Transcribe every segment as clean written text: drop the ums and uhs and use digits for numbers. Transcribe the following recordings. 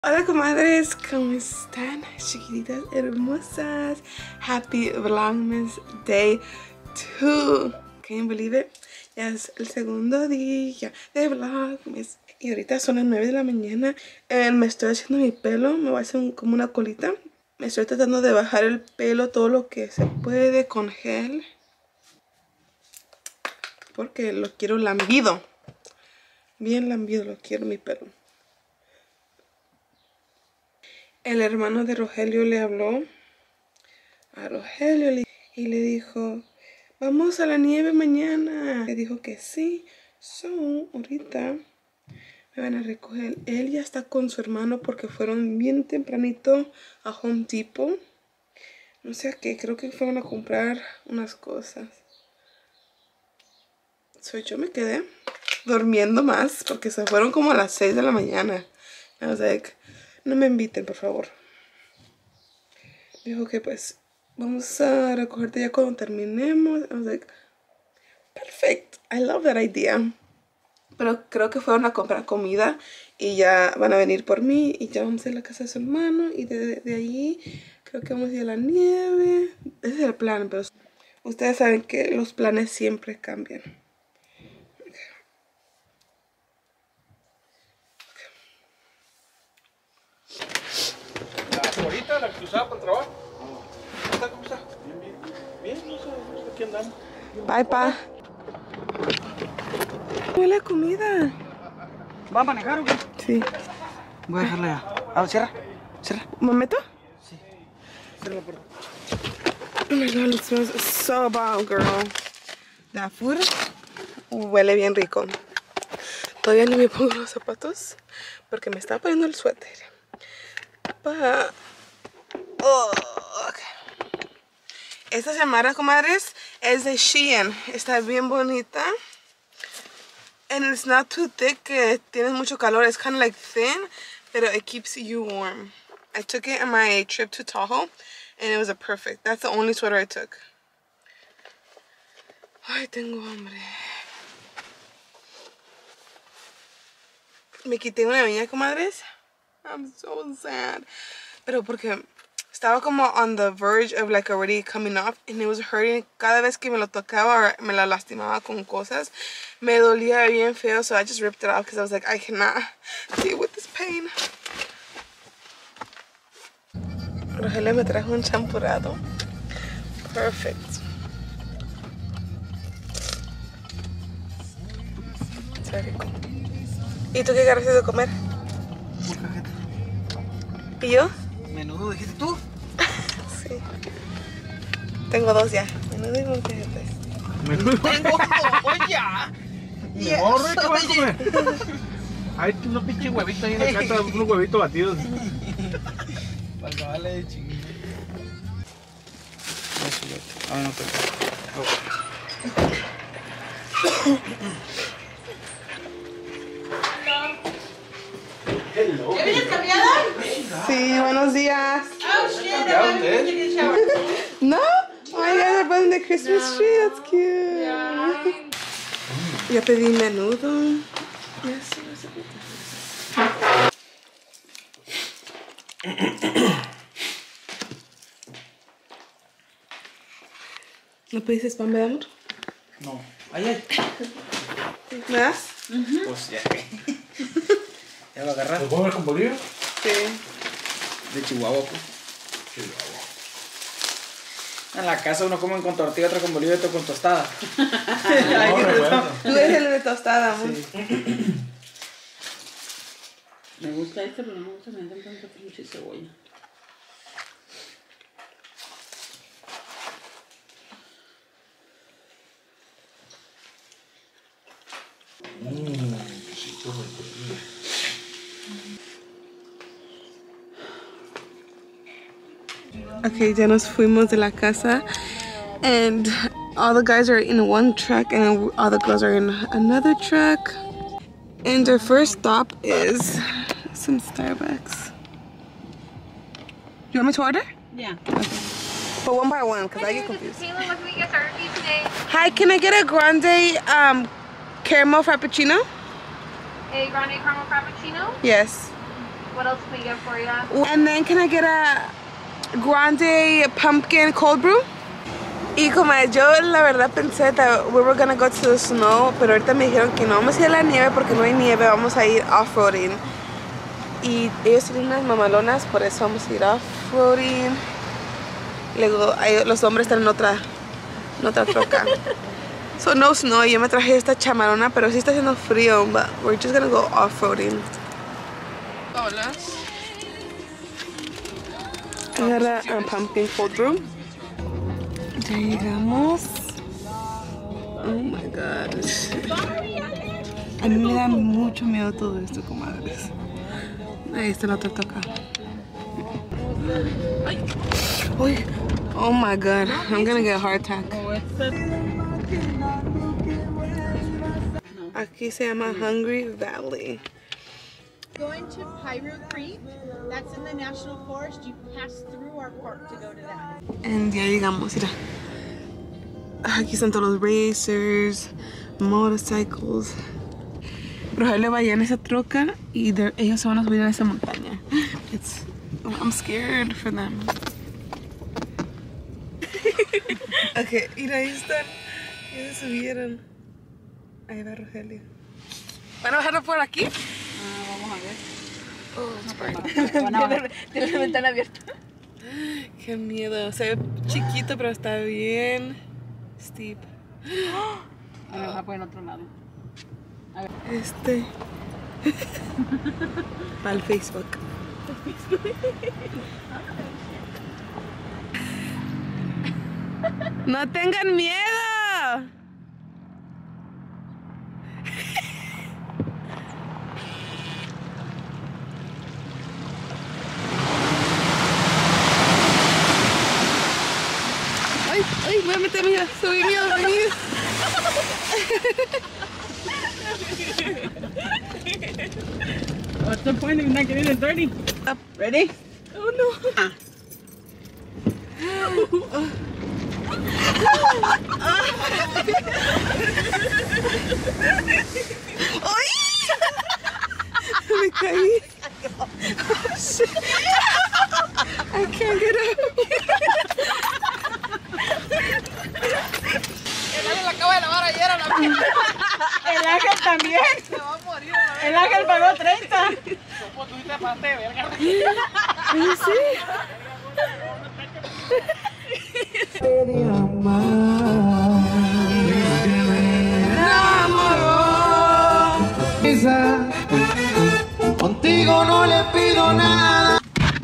Hola comadres, ¿cómo están? Chiquititas hermosas. Happy Vlogmas Day 2. Can you believe it? Ya es el segundo día de Vlogmas. Y ahorita son las 9 de la mañana. Me estoy haciendo mi pelo. Me voy a hacer como una colita. Me estoy tratando de bajar el pelo todo lo que se puede con gel. Porque lo quiero lambido. Bien lambido lo quiero mi pelo. El hermano de Rogelio le habló a Rogelio y le dijo, vamos a la nieve mañana. Le dijo que sí. Ahorita me van a recoger. Él ya está con su hermano porque fueron bien tempranito a Home Depot. No sé a qué, creo que fueron a comprar unas cosas. Yo me quedé durmiendo más porque se fueron como a las 6 de la mañana. I was like, no me inviten, por favor. Dijo que pues vamos a recogerte ya cuando terminemos. I was like, perfect. I love that idea. Pero creo que fueron a comprar comida y ya van a venir por mí y ya vamos a ir a la casa de su hermano y de ahí creo que vamos a ir a la nieve. Ese es el plan, pero ustedes saben que los planes siempre cambian. Ahorita la que usaba para el trabajo. ¿Cómo está? Bien, no sé, aquí andamos. Bye, pa. Huele a comida. ¿Va a manejar o qué? Sí. Voy a dejarla ya. A ver, cierra. Cierra. ¿Me meto? Sí. Cierra la puerta. Oh my god, it smells so bad, girl. That food huele bien rico. Todavía ni me pongo los zapatos porque me estaba poniendo el suéter. Okay. Esta chamarra, comadres, es de Shein. Está bien bonita. And it's not too thick, que tienes mucho calor. It's kind of like thin, pero it keeps you warm. I took it on my trip to Tahoe, and it was a perfect. That's the only sweater I took. Ay, tengo hambre. Me quité una uña, comadres. I'm so sad. Pero porque estaba como on the verge of like already coming off and it was hurting. Cada vez que me lo tocaba o me la lastimaba con cosas, me dolía bien feo. So I just ripped it off because I was like, I cannot deal with this pain. Rogelio me trajo un champurrado. Perfect. Está rico. ¿Y tú qué agarraste de comer? ¿Y yo? Menudo, dijiste tú. Sí. Tengo dos ya. Menudo y molcajete. Menudo. Tengo dos ya. ¿Qué vas a comer? Hay unos pinches huevitos ahí en la casa, unos huevitos batidos. Para que vale de chinguillo. Ah, no, Hello. ¿Ya vienes cambiada? Sí, buenos días. Oh shit, I want to take a shower. No? Oh my god, they're putting the Christmas tree. That's cute. Ya pedí menudo. ¿No pediste pan, verdad, amor? No. Ay. ¿Me das? Pues ya. ¿Ya lo agarras? ¿Lo puedo ver con bolillo? Sí. De Chihuahua, pues. Chihuahua. En la casa uno come con tortilla, otro con bolillo y otro con tostada. No, recuerdo. Tú eres el de tostada, amor. Sí. Me gusta este, pero no me gusta meter tanta pinche cebolla. Okay, ya nos fuimos de la casa and all the guys are in one truck and all the girls are in another truck. And our first stop is some Starbucks. You want me to order? Yeah. But one by one, because I get confused. Taylor, what can we get started for you today? Hi, can I get a grande caramel frappuccino? A grande caramel frappuccino. Yes. What else can we get for you? And then can I get a grande pumpkin cold brew? Y como yo la verdad pensé that we were gonna go to the snow, pero ahorita me dijeron que no vamos a ir a la nieve porque no hay nieve, vamos a ir off-roading. Y ellos tienen unas mamalonas, por eso vamos a ir off-roading. Luego los hombres están en otra troca. So no snow, yo me traje esta chamarona, pero sí está haciendo frío, but we're just gonna go off-roading. Hola. Agarra a pumpkin cold brew. Ya llegamos. Oh my gosh. A mí me da mucho miedo todo esto, comadres. Ahí está la otra toca. Uy. Oh my god. I'm gonna get a heart attack. Aquí se llama Hungry Valley. Going to Pyro Creek, that's in the National Forest. You pass through our park to go to that. And ya llegamos, mira. Aquí están todos los racers, motorcycles. Rogelio vaya en esa troca y ellos se van a subir a esa montaña. I'm scared for them. Ok, mira, ahí están. Ya se subieron. Ahí va Rogelio. ¿Van a bajar por aquí? Vamos a ver. Oh, it's bright. Tiene la ventana abierta. Qué miedo. Se ve chiquito, pero está bien steep. A ver, vamos por el otro lado. A ver. Para el Facebook. ¡No tengan miedo! Ay, voy a meter miedo, subí miedo, vení. What's the point of not getting it dirty? Ready? Oh no. ¡Ay! Me caí. Oh, shit. I can't get out. El Ángel también. Se va a morir. El Ángel pagó 30. ¿Cómo tú te pasaste de verga? Sí. Contigo no le pido nada.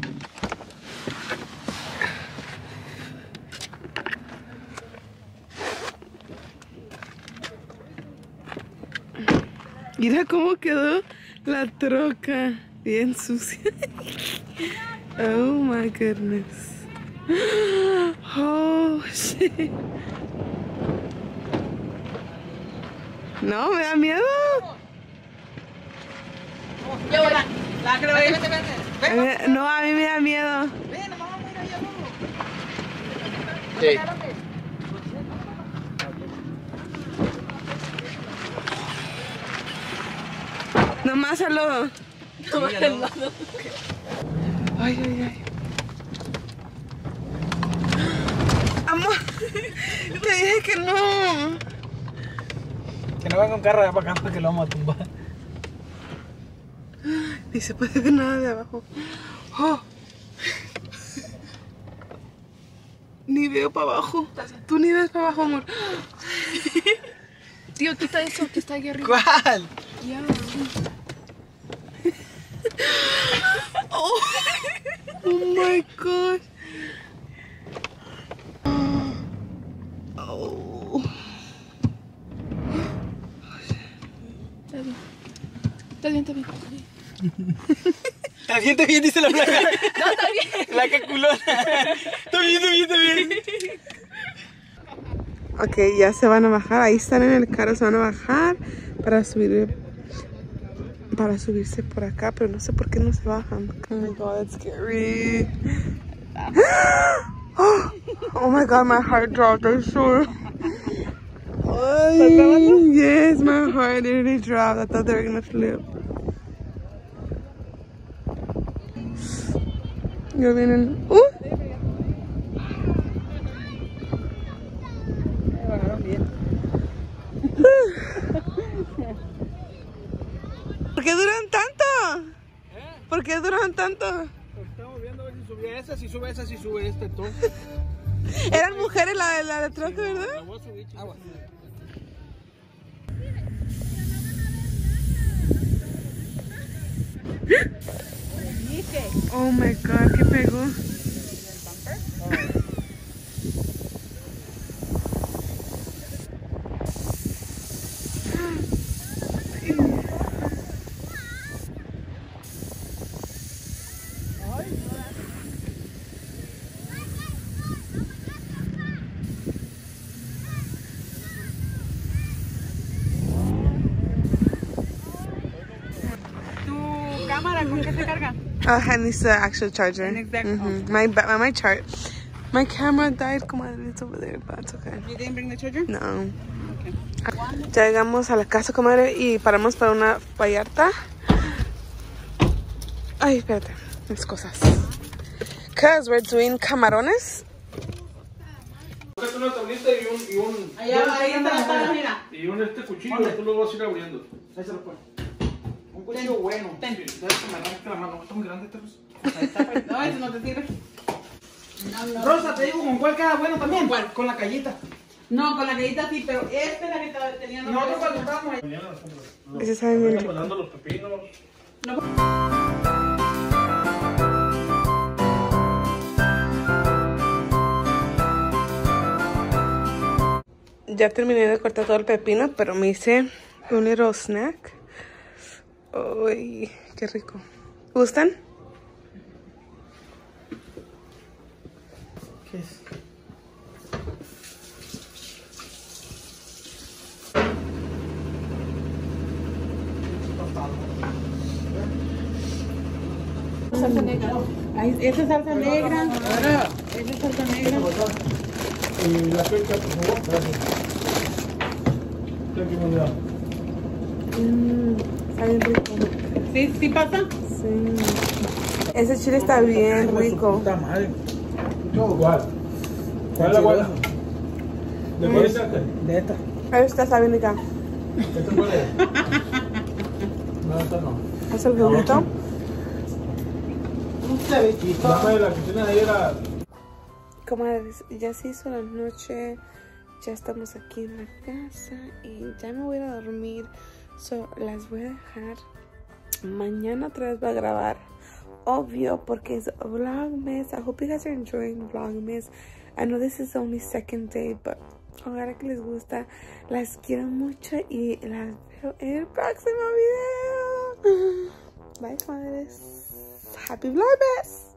Mira cómo quedó la troca, bien sucia. Oh my goodness. Oh shit. No, me da miedo. Yo voy. La creo que No, a mí me da miedo. Sí. Nomás saludo. Ay, ay, ay. Amor, te dije que no. Que no venga un carro de para acá porque lo vamos a tumbar. Ni se puede ver nada de abajo. Oh. Ni veo para abajo. Tú ni ves para abajo, amor. Tío, quita eso que está ahí arriba. ¿Cuál? Ya. Oh, oh my god. Oh. Está bien, está bien. Está bien, dice la placa. No, está bien. Placa culona. Está bien. Ok, ya se van a bajar. Ahí están en el carro, se van a bajar para subirse por acá, pero no sé por qué no se bajan. Oh my god, that's scary. Oh my god, my heart dropped, I'm sure. Yes, my heart literally dropped. I thought they were gonna flip. Ya vienen. ¿Por qué duran tanto? ¿Por qué duran tanto? Estamos viendo a ver si subía esa, si sube esa, si sube este, todo. Eran mujeres la de troca, ¿verdad? La voy a subir, agua. Oh my god, ¿qué pegó? ¿Tu cámara con qué se carga? And it's the actual charger. My camera died. Come on, it's over there, but it's okay. You didn't bring the charger? No. Ya llegamos a la casa, comadre, y paramos para una Vallarta. Ay, espérate, mis cosas. Cause we're doing camarones. Búscate una tablita y un Ahí está la tabla, mira. y un cuchillo, tú lo vas a ir abriendo. Ahí se lo pone. Un cuchillo bueno. Sí, ya es que me arranca la mano, está muy grande, Teresa. Ahí está, pues. No, eso no te sirve. Rosa, te digo con cuál queda bueno también. Con la callita. No, con la gallita sí, pero esta es la que tenía. Y nosotros cuando estábamos ahí. Mañana las compro. Ese sabe bien rico. Dando los pepinos. Ya terminé de cortar todo el pepino, pero me hice un little snack. Uy, qué rico. ¿Gustan? ¿Qué es? Salsa negra. Esa es salsa negra. Ahora, esa es salsa negra. Y la fecha, por favor. Gracias. Thank you, Está bien rico. ¿Sí, sí pasa? Sí. Ese chile está bien rico. Puta madre. ¿Cuál? ¿Cuál es la buena? ¿De cuál es esta? De esta. Esta está bien rica. ¿Esta cuál es? No, esta no. ¿Es el juguito? Dame de la cocina de ayer a... Comadres, ya se hizo la noche. Ya estamos aquí en la casa y ya me voy a dormir. So, las voy a dejar. Mañana otra vez voy a grabar. Obvio, porque es Vlogmas. I hope you guys are enjoying Vlogmas. I know this is only second day, but ojalá que les gusta. Las quiero mucho y las veo en el próximo video. Bye, comadres. Happy Vlogmas.